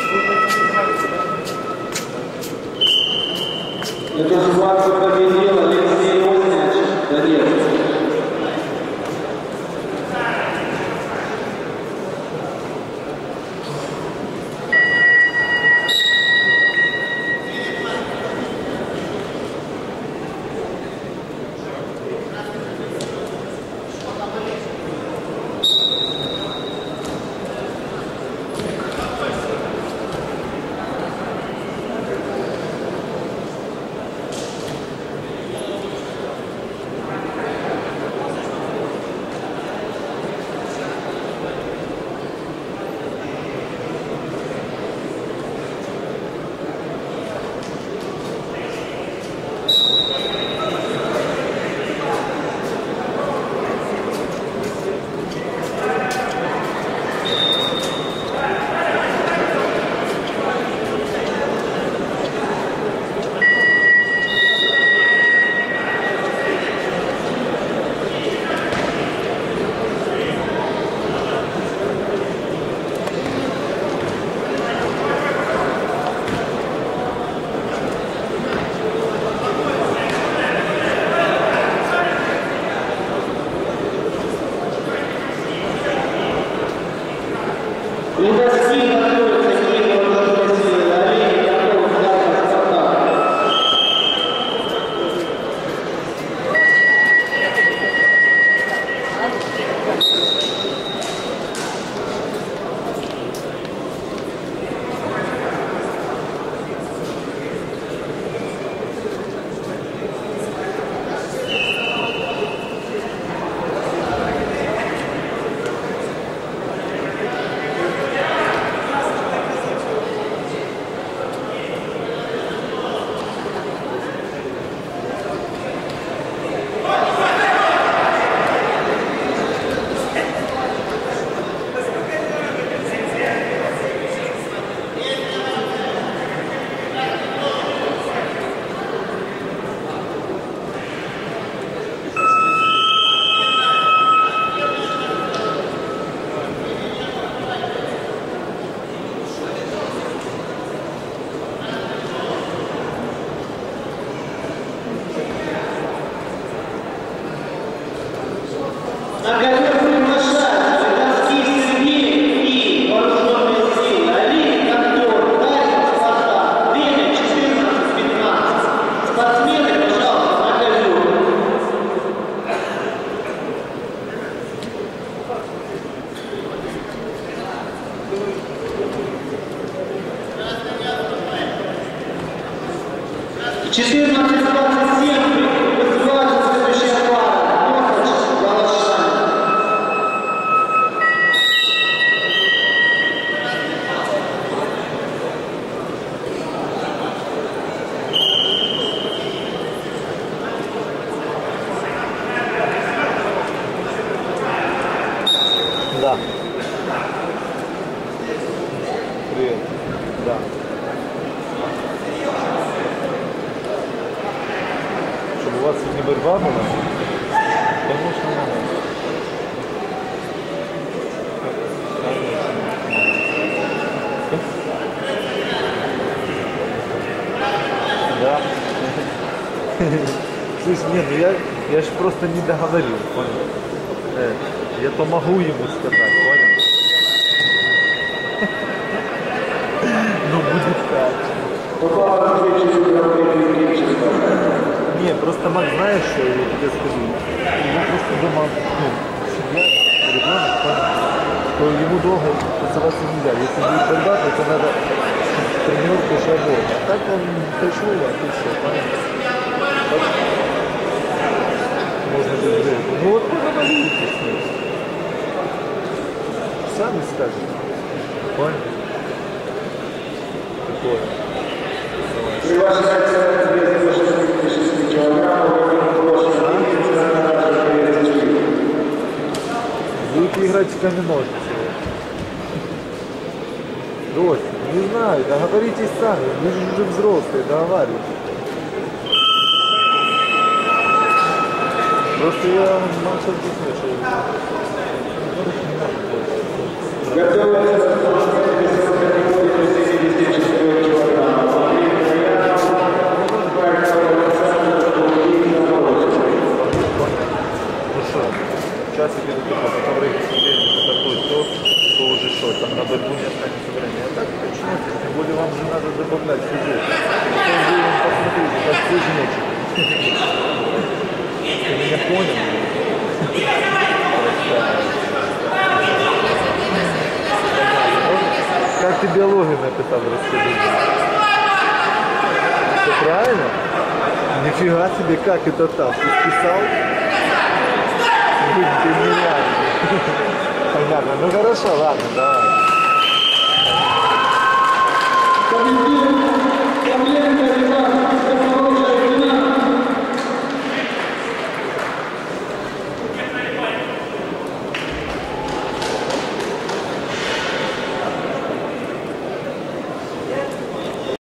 Эту ситуацию победил Алексей Возняч, Донецк. Слушай, нет, ну я же просто не договорил, понял? Я то могу ему сказать, понял? Ну будет так. Не, просто Макс, знаешь, что я тебе скажу? Ему просто дома, семья, ребенок, понял? То ему долго оставаться нельзя. Если будет борьба, то это надо тренировку и работать. А так он пришел, а ты все, понял? Можно без этого. Ну вот поговорите с ним. Сами скажете. Понял? Такое. Приглашается без 66 килограммов. Будете играть в камень-ножницы. Дочь, не знаю, договоритесь сами. Вы же уже взрослые, договаривайтесь. Просто я начал объяснять, что готовится забавлять всю жизнь. Посмотрите, как здесь ночью. Ты меня понял? Как ты биологию написал, расскажи. Это правильно? Нифига себе, как это так? Ты списал? Блин, ты нереально. Понятно. Ну хорошо, ладно, давай.